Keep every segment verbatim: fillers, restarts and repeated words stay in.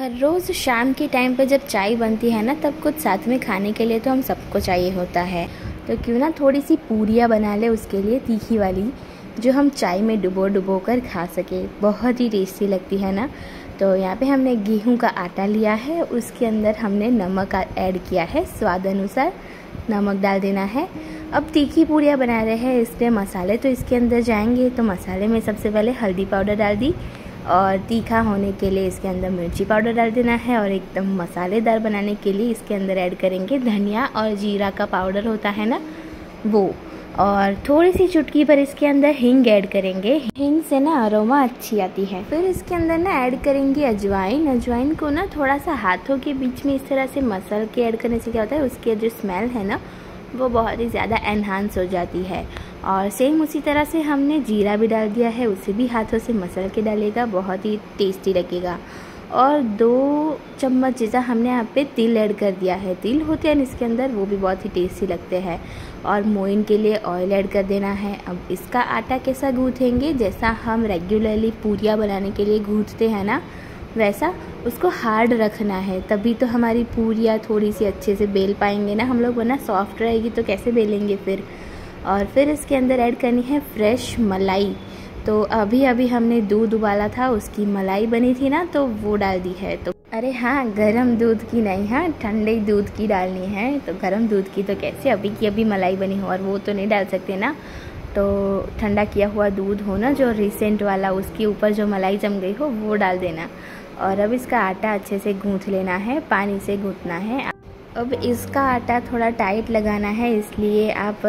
हर रोज़ शाम के टाइम पे जब चाय बनती है ना, तब कुछ साथ में खाने के लिए तो हम सबको चाहिए होता है। तो क्यों ना थोड़ी सी पूरियाँ बना ले उसके लिए, तीखी वाली, जो हम चाय में डुबो डुबो कर खा सके। बहुत ही टेस्टी लगती है ना। तो यहाँ पे हमने गेहूं का आटा लिया है, उसके अंदर हमने नमक ऐड किया है, स्वाद अनुसार नमक डाल देना है। अब तीखी पूरियाँ बना रहे हैं, इसलिए मसाले तो इसके अंदर जाएंगे। तो मसाले में सबसे पहले हल्दी पाउडर डाल दी, और तीखा होने के लिए इसके अंदर मिर्ची पाउडर डाल देना है, और एकदम मसालेदार बनाने के लिए इसके अंदर ऐड करेंगे धनिया और जीरा का पाउडर होता है ना, वो, और थोड़ी सी चुटकी पर इसके अंदर हींग ऐड करेंगे। हींग से ना अरोमा अच्छी आती है। फिर इसके अंदर ना ऐड करेंगे अजवाइन। अजवाइन को ना थोड़ा सा हाथों के बीच में इस तरह से मसल के ऐड करने से क्या होता है, उसकी जो स्मेल है ना, वो बहुत ही ज़्यादा एनहांस हो जाती है। और सेम उसी तरह से हमने जीरा भी डाल दिया है, उसे भी हाथों से मसल के डालेगा, बहुत ही टेस्टी लगेगा। और दो चम्मच जैसा हमने यहाँ पे तिल ऐड कर दिया है। तिल होते हैं इसके अंदर, वो भी बहुत ही टेस्टी लगते हैं। और मोइन के लिए ऑयल ऐड कर देना है। अब इसका आटा कैसा गूँथेंगे, जैसा हम रेगुलरली पूरियाँ बनाने के लिए गूँथते हैं ना, वैसा उसको हार्ड रखना है, तभी तो हमारी पूरियाँ थोड़ी सी अच्छे से बेल पाएंगे ना हम लोग, वरना सॉफ्ट रहेगी तो कैसे बेलेंगे फिर। और फिर इसके अंदर ऐड करनी है फ्रेश मलाई। तो अभी अभी हमने दूध उबाला था, उसकी मलाई बनी थी ना, तो वो डाल दी है। तो अरे हाँ, गरम दूध की नहीं, हाँ ठंडे दूध की डालनी है। तो गरम दूध की तो कैसे, अभी की अभी मलाई बनी हो, और वो तो नहीं डाल सकते ना। तो ठंडा किया हुआ दूध हो ना, जो रिसेंट वाला, उसके ऊपर जो मलाई जम गई हो वो डाल देना। और अब इसका आटा अच्छे से गूँथ लेना है, पानी से गूँथना है। अब इसका आटा थोड़ा टाइट लगाना है, इसलिए आप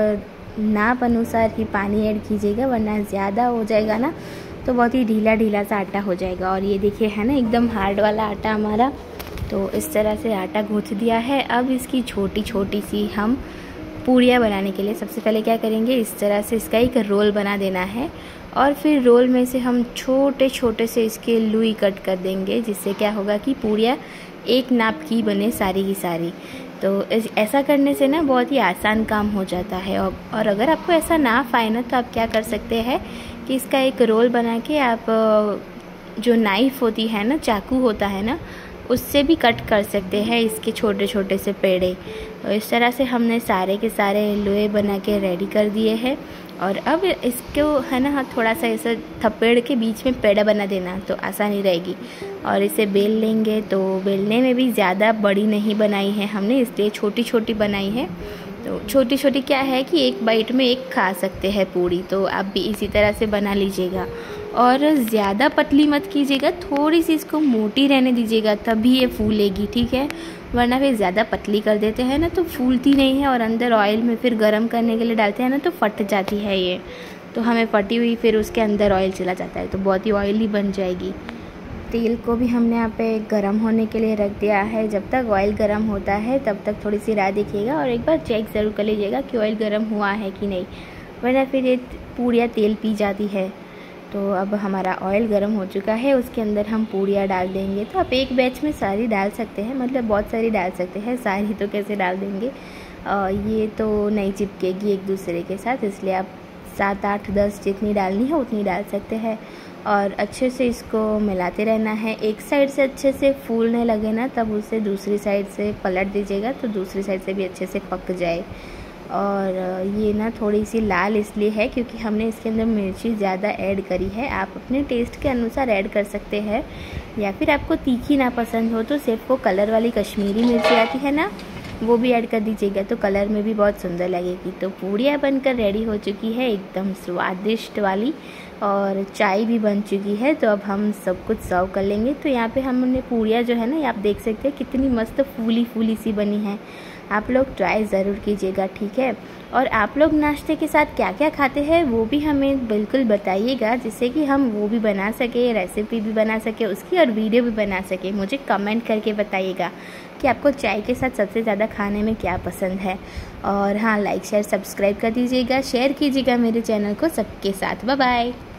नाप अनुसार ही पानी ऐड कीजिएगा, वरना ज़्यादा हो जाएगा ना तो बहुत ही ढीला ढीला सा आटा हो जाएगा। और ये देखिए है ना, एकदम हार्ड वाला आटा हमारा। तो इस तरह से आटा गूँथ दिया है। अब इसकी छोटी छोटी सी हम पूरियाँ बनाने के लिए सबसे पहले क्या करेंगे, इस तरह से इसका एक रोल बना देना है, और फिर रोल में से हम छोटे छोटे से इसके लुई कट कर देंगे, जिससे क्या होगा कि पूरियाँ एक नाप की बने सारी की सारी। तो ऐसा करने से ना बहुत ही आसान काम हो जाता है। और, और अगर आपको ऐसा नाप आए ना, तो आप क्या कर सकते हैं कि इसका एक रोल बना के आप जो नाइफ़ होती है ना, चाकू होता है ना, उससे भी कट कर सकते हैं इसके छोटे छोटे से पेड़े। तो इस तरह से हमने सारे के सारे लोए बना के रेडी कर दिए हैं। और अब इसको है ना, थोड़ा सा ऐसा थप्पड़ के बीच में पेड़ा बना देना, तो आसानी रहेगी। और इसे बेल लेंगे। तो बेलने में भी ज़्यादा बड़ी नहीं बनाई है हमने, इसलिए छोटी छोटी बनाई है। तो छोटी छोटी क्या है कि एक बाइट में एक खा सकते हैं पूरी। तो आप भी इसी तरह से बना लीजिएगा, और ज़्यादा पतली मत कीजिएगा, थोड़ी सी इसको मोटी रहने दीजिएगा, तभी ये फूलेगी, ठीक है। वरना फिर ज़्यादा पतली कर देते हैं ना तो फूलती नहीं है, और अंदर ऑयल में फिर गर्म करने के लिए डालते हैं ना तो फट जाती है ये। तो हमें फटी हुई फिर उसके अंदर ऑयल चला जाता है, तो बहुत ही ऑयली बन जाएगी। तेल को भी हमने यहाँ पे गरम होने के लिए रख दिया है। जब तक ऑयल गरम होता है तब तक थोड़ी सी राह देखिएगा, और एक बार चेक ज़रूर कर लीजिएगा कि ऑयल गरम हुआ है कि नहीं, वरना फिर ये पूरियाँ तेल पी जाती है। तो अब हमारा ऑयल गरम हो चुका है, उसके अंदर हम पूरियाँ डाल देंगे। तो आप एक बैच में सारी डाल सकते हैं, मतलब बहुत सारी डाल सकते हैं, सारी तो कैसे डाल देंगे, आ, ये तो नहीं चिपकेगी एक दूसरे के साथ, इसलिए आप सात आठ दस जितनी डालनी है उतनी डाल सकते हैं। और अच्छे से इसको मिलाते रहना है। एक साइड से अच्छे से फूलने लगे ना, तब उसे दूसरी साइड से पलट दीजिएगा, तो दूसरी साइड से भी अच्छे से पक जाए। और ये ना थोड़ी सी लाल इसलिए है क्योंकि हमने इसके अंदर मिर्ची ज़्यादा ऐड करी है। आप अपने टेस्ट के अनुसार ऐड कर सकते हैं, या फिर आपको तीखी ना पसंद हो तो सिर्फ वो कलर वाली कश्मीरी मिर्ची आती है ना, वो भी ऐड कर दीजिएगा, तो कलर में भी बहुत सुंदर लगेगी। तो पूरियाँ बनकर रेडी हो चुकी है, एकदम स्वादिष्ट वाली, और चाय भी बन चुकी है। तो अब हम सब कुछ सर्व कर लेंगे। तो यहाँ पे हमने पूरियाँ जो है ना, आप देख सकते हैं कितनी मस्त फूली फूली सी बनी है। आप लोग ट्राई ज़रूर कीजिएगा, ठीक है। और आप लोग नाश्ते के साथ क्या क्या खाते हैं वो भी हमें बिल्कुल बताइएगा, जिससे कि हम वो भी बना सके, रेसिपी भी बना सके उसकी, और वीडियो भी बना सके। मुझे कमेंट करके बताइएगा कि आपको चाय के साथ सबसे ज़्यादा खाने में क्या पसंद है। और हाँ, लाइक शेयर सब्सक्राइब कर दीजिएगा, शेयर कीजिएगा मेरे चैनल को सबके साथ। Bye bye.